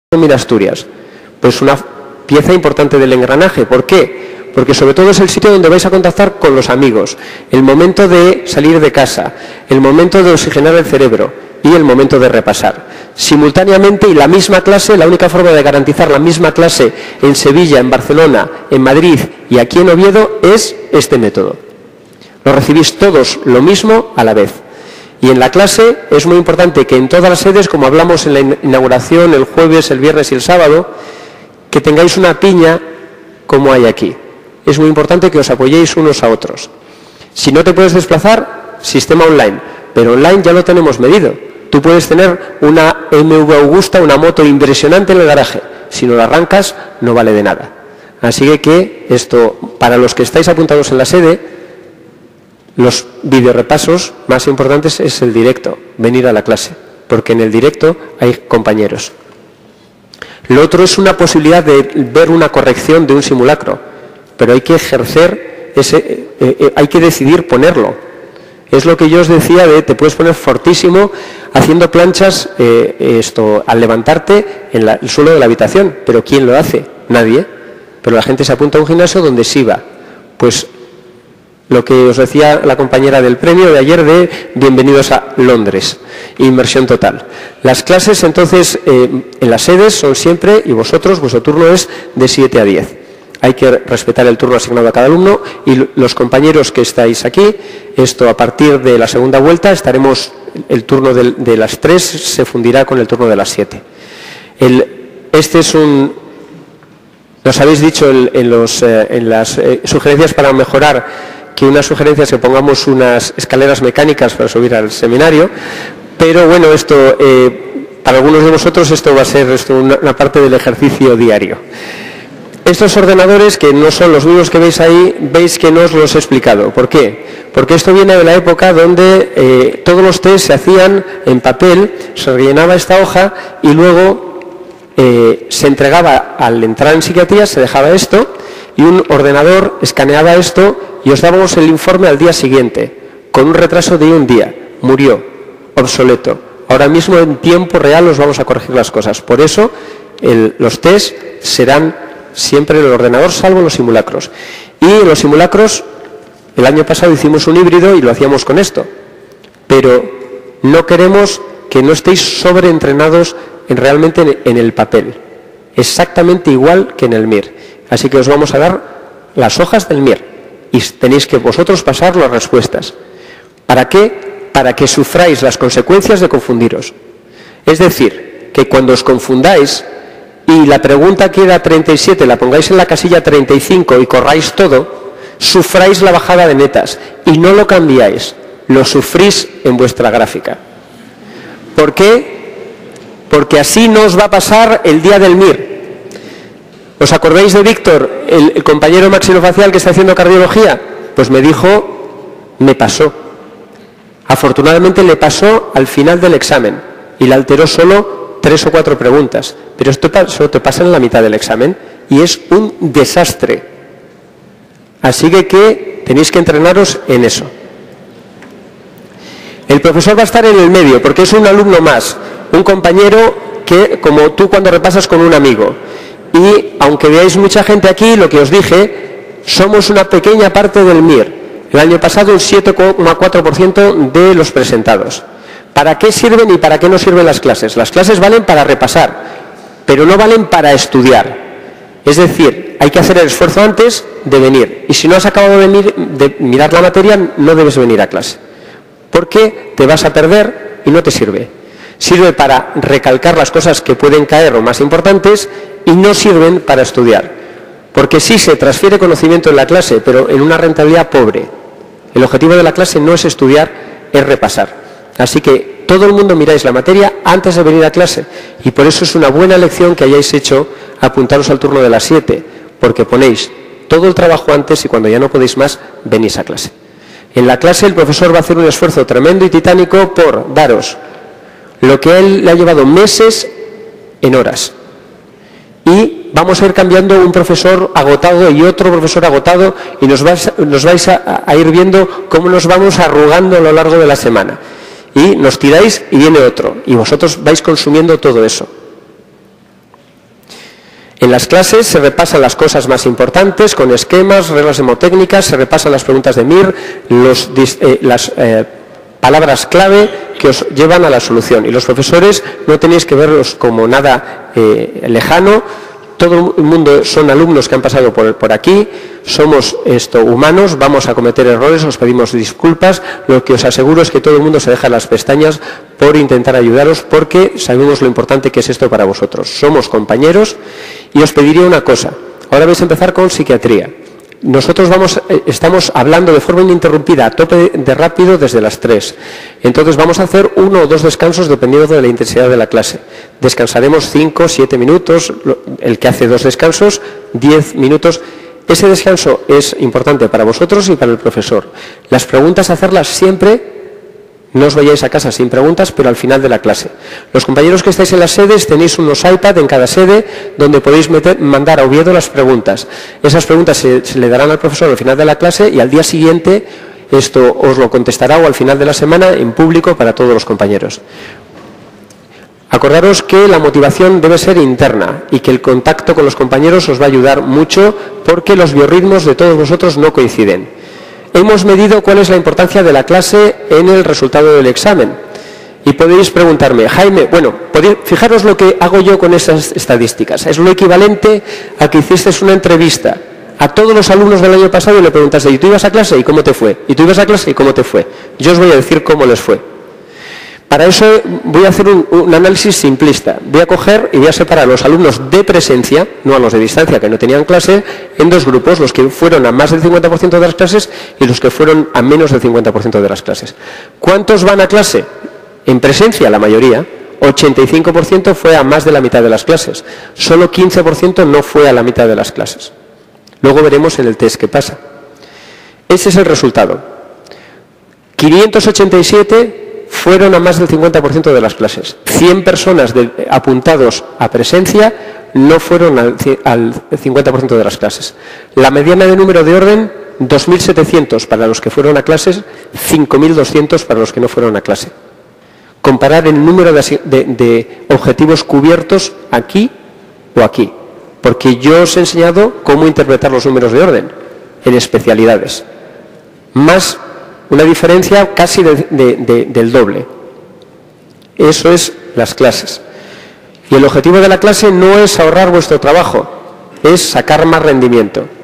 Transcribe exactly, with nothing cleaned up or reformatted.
Mira Asturias, pues una pieza importante del engranaje. ¿Por qué? Porque sobre todo es el sitio donde vais a contactar con los amigos, el momento de salir de casa, el momento de oxigenar el cerebro y el momento de repasar. Simultáneamente, y la misma clase, la única forma de garantizar la misma clase en Sevilla, en Barcelona, en Madrid y aquí en Oviedo es este método. Lo recibís todos lo mismo a la vez. Y en la clase es muy importante que en todas las sedes, como hablamos en la inauguración el jueves, el viernes y el sábado, que tengáis una piña como hay aquí. Es muy importante que os apoyéis unos a otros. Si no te puedes desplazar, sistema online, pero online ya lo tenemos medido. Tú puedes tener una M V Augusta, una moto impresionante en el garaje. Si no la arrancas, no vale de nada. Así que esto, para los que estáis apuntados en la sede, los videorepasos más importantes es el directo, venir a la clase, porque en el directo hay compañeros. Lo otro es una posibilidad de ver una corrección de un simulacro, pero hay que ejercer, ese, eh, eh, hay que decidir ponerlo. Es lo que yo os decía de te puedes poner fortísimo haciendo planchas eh, esto, al levantarte en la, el suelo de la habitación, pero ¿quién lo hace? Nadie. Pero la gente se apunta a un gimnasio donde sí va. Pues lo que os decía la compañera del premio de ayer de bienvenidos a Londres, inmersión total. Las clases entonces eh, en las sedes son siempre, y vosotros, vuestro turno es de siete a diez. Hay que respetar el turno asignado a cada alumno y los compañeros que estáis aquí, esto a partir de la segunda vuelta estaremos, el turno de, de las tres se fundirá con el turno de las siete. El, este es un, nos habéis dicho en, en, los, eh, en las eh, sugerencias para mejorar, que una sugerencia es que pongamos unas escaleras mecánicas para subir al seminario, pero bueno, esto eh, para algunos de vosotros esto va a ser esto una, una parte del ejercicio diario. Estos ordenadores, que no son los mismos que veis ahí, veis que no os los he explicado. ¿Por qué? Porque esto viene de la época donde eh, todos los test se hacían en papel, se rellenaba esta hoja y luego eh, se entregaba al entrar en psiquiatría, se dejaba esto y un ordenador escaneaba esto y os dábamos el informe al día siguiente, con un retraso de un día. Murió, obsoleto. Ahora mismo en tiempo real os vamos a corregir las cosas. Por eso el, los test serán siempre en el ordenador, salvo los simulacros. Y en los simulacros, el año pasado hicimos un híbrido y lo hacíamos con esto. Pero no queremos que no estéis sobreentrenados en, realmente en, en el papel. Exactamente igual que en el M I R. Así que os vamos a dar las hojas del M I R. Y tenéis que vosotros pasar las respuestas. ¿Para qué? Para que sufráis las consecuencias de confundiros. Es decir, que cuando os confundáis y la pregunta que era treinta y siete la pongáis en la casilla treinta y cinco y corráis todo, sufráis la bajada de netas y no lo cambiáis, lo sufrís en vuestra gráfica. ¿Por qué? Porque así no os va a pasar el día del M I R. ¿Os acordáis de Víctor, el, el compañero maxilofacial que está haciendo cardiología? Pues me dijo, me pasó. Afortunadamente le pasó al final del examen y le alteró solo tres o cuatro preguntas. Pero esto solo te pasa en la mitad del examen y es un desastre. Así que, que tenéis que entrenaros en eso. El profesor va a estar en el medio porque es un alumno más, un compañero que, como tú cuando repasas con un amigo. Y aunque veáis mucha gente aquí, lo que os dije, somos una pequeña parte del M I R. El año pasado un siete coma cuatro por ciento de los presentados. ¿Para qué sirven y para qué no sirven las clases? Las clases valen para repasar, pero no valen para estudiar. Es decir, hay que hacer el esfuerzo antes de venir. Y si no has acabado de, mir, de mirar la materia, no debes venir a clase. Porque te vas a perder y no te sirve. Sirve para recalcar las cosas que pueden caer o más importantes y no sirven para estudiar. Porque sí se transfiere conocimiento en la clase, pero en una rentabilidad pobre. El objetivo de la clase no es estudiar, es repasar. Así que todo el mundo miráis la materia antes de venir a clase. Y por eso es una buena elección que hayáis hecho apuntaros al turno de las siete, porque ponéis todo el trabajo antes y cuando ya no podéis más, venís a clase. En la clase el profesor va a hacer un esfuerzo tremendo y titánico por daros lo que a él le ha llevado meses en horas. Y vamos a ir cambiando un profesor agotado y otro profesor agotado y nos vais, nos vais a, a ir viendo cómo nos vamos arrugando a lo largo de la semana. Y nos tiráis y viene otro. Y vosotros vais consumiendo todo eso. En las clases se repasan las cosas más importantes con esquemas, reglas mnemotécnicas, se repasan las preguntas de M I R, los, eh, las eh, palabras clave que os llevan a la solución. Y los profesores no tenéis que verlos como nada eh, lejano. Todo el mundo son alumnos que han pasado por, por aquí, somos esto, humanos, vamos a cometer errores, os pedimos disculpas. Lo que os aseguro es que todo el mundo se deja las pestañas por intentar ayudaros, porque sabemos lo importante que es esto para vosotros. Somos compañeros y os pediría una cosa. Ahora vais a empezar con psiquiatría. Nosotros vamos, estamos hablando de forma ininterrumpida, a tope de rápido desde las tres. Entonces vamos a hacer uno o dos descansos dependiendo de la intensidad de la clase. Descansaremos cinco, siete minutos, el que hace dos descansos, diez minutos. Ese descanso es importante para vosotros y para el profesor. Las preguntas, hacerlas siempre. No os vayáis a casa sin preguntas, pero al final de la clase. Los compañeros que estáis en las sedes tenéis unos iPad en cada sede donde podéis meter, mandar a Oviedo las preguntas. Esas preguntas se, se le darán al profesor al final de la clase y al día siguiente esto os lo contestará, o al final de la semana en público para todos los compañeros. Acordaros que la motivación debe ser interna y que el contacto con los compañeros os va a ayudar mucho, porque los biorritmos de todos vosotros no coinciden. Hemos medido cuál es la importancia de la clase en el resultado del examen. Y podéis preguntarme, Jaime, bueno, podéis, fijaros lo que hago yo con esas estadísticas. Es lo equivalente a que hiciste una entrevista a todos los alumnos del año pasado y le preguntaste, ¿y tú ibas a clase y cómo te fue? ¿Y tú ibas a clase y cómo te fue? Yo os voy a decir cómo les fue. Para eso voy a hacer un, un análisis simplista. Voy a coger y voy a separar a los alumnos de presencia, no a los de distancia que no tenían clase, en dos grupos, los que fueron a más del cincuenta por ciento de las clases y los que fueron a menos del cincuenta por ciento de las clases. ¿Cuántos van a clase? En presencia, la mayoría. ochenta y cinco por ciento fue a más de la mitad de las clases. Solo quince por ciento no fue a la mitad de las clases. Luego veremos en el test qué pasa. Ese es el resultado. quinientos ochenta y siete fueron a más del cincuenta por ciento de las clases. cien personas de, apuntados a presencia no fueron al, al cincuenta por ciento de las clases. La mediana de número de orden, dos mil setecientos para los que fueron a clases, cinco mil doscientos para los que no fueron a clase. Comparar el número de, de, de objetivos cubiertos aquí o aquí, porque yo os he enseñado cómo interpretar los números de orden en especialidades. Más una diferencia casi de, de, de, del doble. Eso es las clases. Y el objetivo de la clase no es ahorrar vuestro trabajo, es sacar más rendimiento.